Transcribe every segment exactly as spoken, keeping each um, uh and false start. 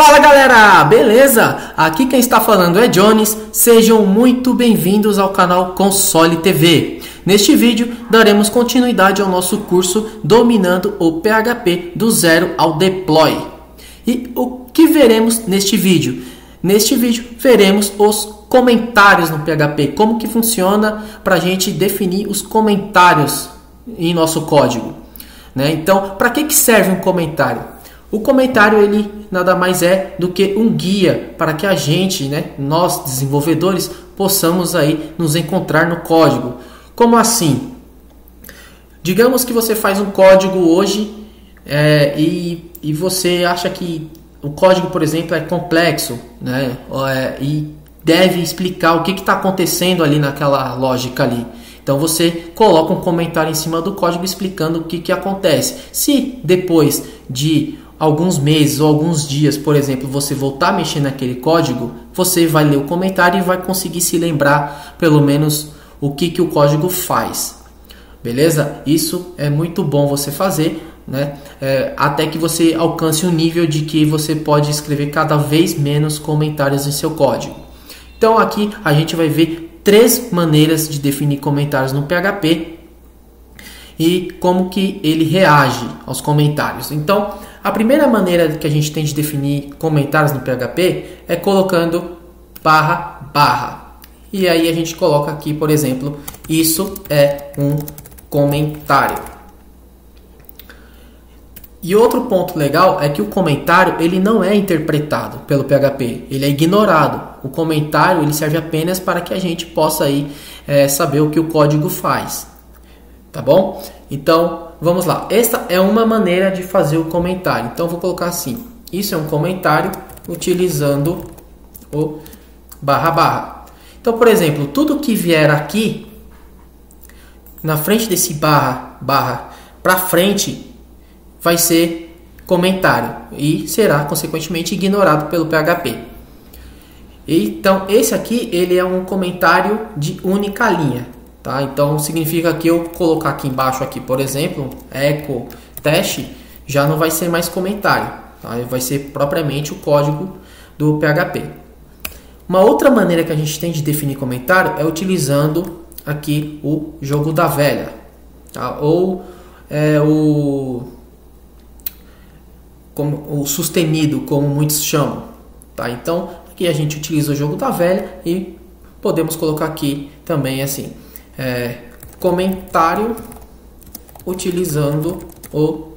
Fala galera, beleza? Aqui quem está falando é Jones, sejam muito bem-vindos ao canal Console T V. Neste vídeo daremos continuidade ao nosso curso Dominando o P H P do zero ao deploy. E o que veremos neste vídeo? Neste vídeo veremos os comentários no P H P, como que funciona para a gente definir os comentários em nosso código, né? Então, para que, que serve um comentário? O comentário ele nada mais é do que um guia para que a gente, né, nós desenvolvedores, possamos aí nos encontrar no código. Como assim? Digamos que você faz um código hoje é, e, e você acha que o código, por exemplo, é complexo, né, é, e deve explicar o que está acontecendo ali naquela lógica ali. Então você coloca um comentário em cima do código explicando o que, que acontece. Se depois de alguns meses ou alguns dias, por exemplo, você voltar a mexer naquele código, você vai ler o comentário e vai conseguir se lembrar pelo menos o que, que o código faz. Beleza? Isso é muito bom você fazer, né? É, até que você alcance um nível de que você pode escrever cada vez menos comentários em seu código. Então aqui a gente vai ver três maneiras de definir comentários no P H P e como que ele reage aos comentários. Então, a primeira maneira que a gente tem de definir comentários no P H P é colocando barra barra. E aí a gente coloca aqui, por exemplo, isso é um comentário. E outro ponto legal é que o comentário ele não é interpretado pelo P H P, ele é ignorado. O comentário ele serve apenas para que a gente possa aí, é, saber o que o código faz. Tá bom? Então, vamos lá. Esta é uma maneira de fazer o comentário. Então, vou colocar assim. Isso é um comentário utilizando o barra barra. Então, por exemplo, tudo que vier aqui, na frente desse barra barra para frente, vai ser comentário. E será, consequentemente, ignorado pelo P H P. Então, esse aqui, ele é um comentário de única linha. Tá? Então significa que eu colocar aqui embaixo, aqui, por exemplo, echo teste, já não vai ser mais comentário, tá? Vai ser propriamente o código do P H P. Uma outra maneira que a gente tem de definir comentário é utilizando aqui o jogo da velha, tá? Ou é, o, como, o sustenido, como muitos chamam. Tá? Então aqui a gente utiliza o jogo da velha e podemos colocar aqui também assim. É, comentário utilizando o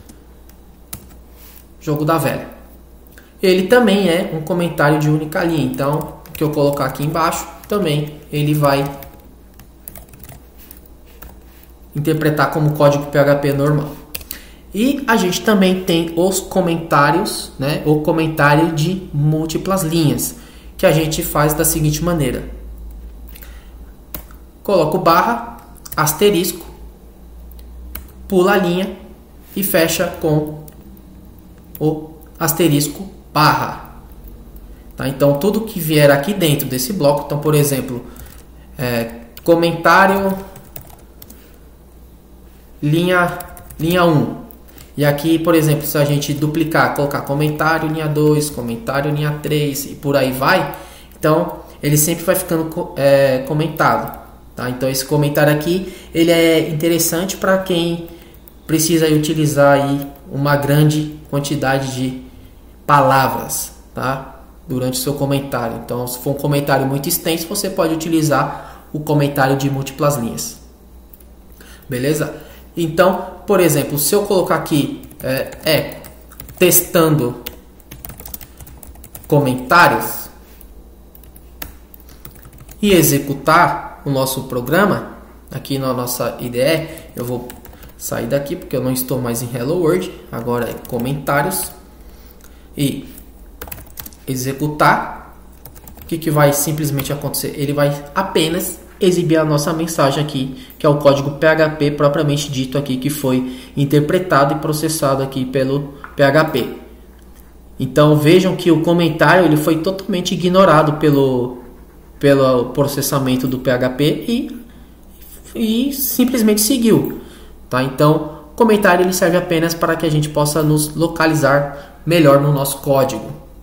jogo da velha. Ele também é um comentário de única linha. Então, o que eu colocar aqui embaixo também ele vai interpretar como código P H P normal. E a gente também tem os comentários, né? O comentário de múltiplas linhas, que a gente faz da seguinte maneira. Coloco barra, asterisco, pula a linha e fecha com o asterisco barra. Tá? Então, tudo que vier aqui dentro desse bloco, então, por exemplo, é, comentário, linha, linha um. E aqui, por exemplo, se a gente duplicar, colocar comentário, linha dois, comentário, linha três e por aí vai, então, ele sempre vai ficando é, comentado. Tá? Então esse comentário aqui ele é interessante para quem precisa aí, utilizar aí uma grande quantidade de palavras, tá? Durante o seu comentário. Então se for um comentário muito extenso, você pode utilizar o comentário de múltiplas linhas. Beleza? Então, por exemplo, se eu colocar aqui é, é testando comentários e executar o nosso programa aqui na nossa I D E, eu vou sair daqui porque eu não estou mais em Hello World, agora é comentários e executar. O que, que vai simplesmente acontecer? Ele vai apenas exibir a nossa mensagem aqui, que é o código P H P propriamente dito aqui, que foi interpretado e processado aqui pelo P H P. Então vejam que o comentário ele foi totalmente ignorado pelo pelo processamento do P H P e, e simplesmente seguiu. Tá? Então, o comentário ele serve apenas para que a gente possa nos localizar melhor no nosso código.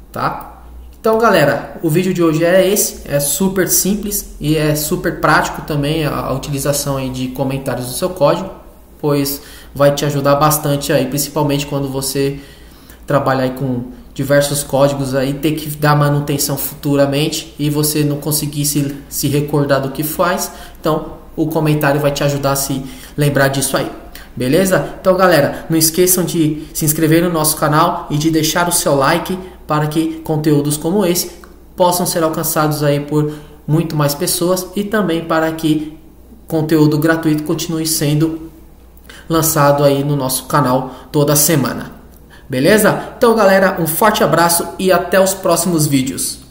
tá? Então, galera, o vídeo de hoje é esse, é super simples e é super prático também a, a utilização aí de comentários do seu código, pois vai te ajudar bastante aí, principalmente quando você trabalha aí com diversos códigos aí, ter que dar manutenção futuramente e você não conseguir se, se recordar do que faz. Então o comentário vai te ajudar a se lembrar disso aí, beleza? Então, galera, não esqueçam de se inscrever no nosso canal e de deixar o seu like para que conteúdos como esse possam ser alcançados aí por muito mais pessoas e também para que conteúdo gratuito continue sendo lançado aí no nosso canal toda semana. Beleza? Então, galera, um forte abraço e até os próximos vídeos.